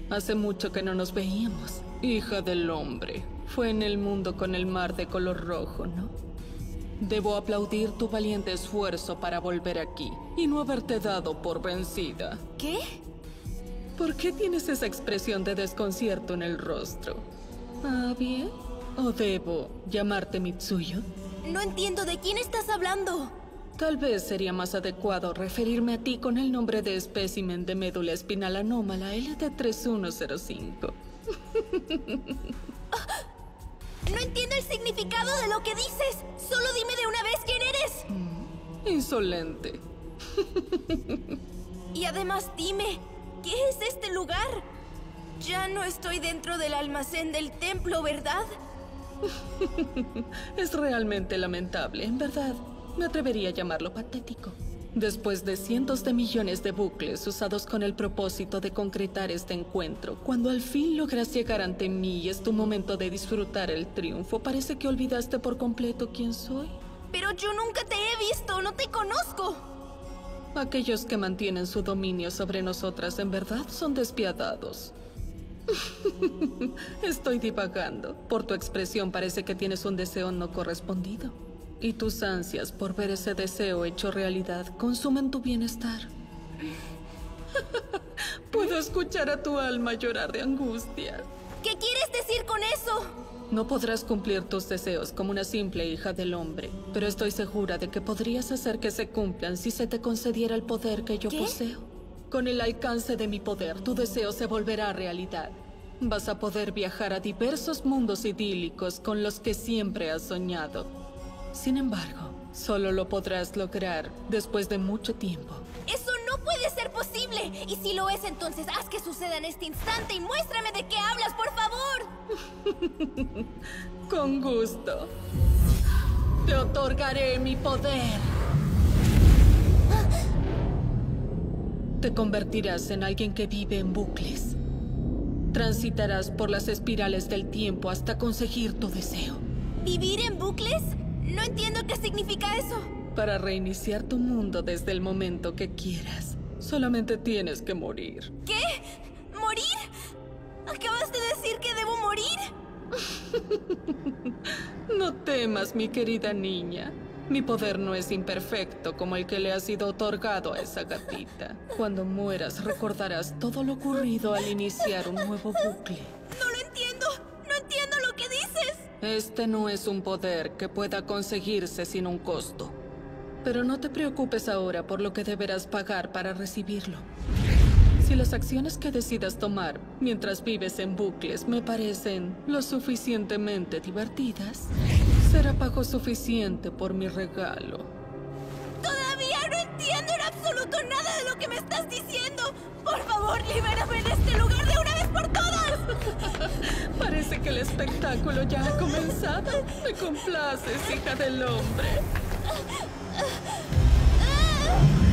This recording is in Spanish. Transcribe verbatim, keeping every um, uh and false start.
Hace mucho que no nos veíamos. Hija del hombre. Fue en el mundo con el mar de color rojo, ¿no? Debo aplaudir tu valiente esfuerzo para volver aquí y no haberte dado por vencida. ¿Qué? ¿Por qué tienes esa expresión de desconcierto en el rostro? ¿Ah, bien? ¿O debo llamarte Mitsuyo? No entiendo de quién estás hablando. Tal vez sería más adecuado referirme a ti con el nombre de espécimen de médula espinal anómala L D tres uno cero cinco. No entiendo el significado de lo que dices. Solo dime de una vez quién eres. Mm, insolente. Y además dime, ¿qué es este lugar? Ya no estoy dentro del almacén del templo, ¿verdad? Es realmente lamentable, en verdad. Me atrevería a llamarlo patético. Después de cientos de millones de bucles usados con el propósito de concretar este encuentro, cuando al fin logras llegar ante mí y es tu momento de disfrutar el triunfo, parece que olvidaste por completo quién soy. Pero yo nunca te he visto, no te conozco. Aquellos que mantienen su dominio sobre nosotras en verdad son despiadados. Estoy divagando. Por tu expresión parece que tienes un deseo no correspondido. Y tus ansias por ver ese deseo hecho realidad consumen tu bienestar. Puedo escuchar a tu alma llorar de angustia. ¿Qué quieres decir con eso? No podrás cumplir tus deseos como una simple hija del hombre, pero estoy segura de que podrías hacer que se cumplan si se te concediera el poder que yo ¿Qué? poseo. Con el alcance de mi poder, tu deseo se volverá realidad. Vas a poder viajar a diversos mundos idílicos con los que siempre has soñado. Sin embargo, solo lo podrás lograr después de mucho tiempo. ¡Eso no puede ser posible! Y si lo es, entonces haz que suceda en este instante y muéstrame de qué hablas, por favor. Con gusto. Te otorgaré mi poder. Te convertirás en alguien que vive en bucles. Transitarás por las espirales del tiempo hasta conseguir tu deseo. ¿Vivir en bucles? No entiendo qué significa eso. Para reiniciar tu mundo desde el momento que quieras, solamente tienes que morir. ¿Qué? ¿Morir? ¿Acabas de decir que debo morir? No temas, mi querida niña. Mi poder no es imperfecto como el que le ha sido otorgado a esa gatita. Cuando mueras, recordarás todo lo ocurrido al iniciar un nuevo bucle. No lo entiendo. No entiendo lo que dices. Este no es un poder que pueda conseguirse sin un costo. Pero no te preocupes ahora por lo que deberás pagar para recibirlo. Si las acciones que decidas tomar mientras vives en bucles me parecen lo suficientemente divertidas, será pago suficiente por mi regalo. Todavía no entiendo en absoluto nada de lo que me estás diciendo. Por favor, libérame de este lugar de una vez por todas. Parece que el espectáculo ya ha comenzado. Me complaces, hija del hombre. ¡Ah!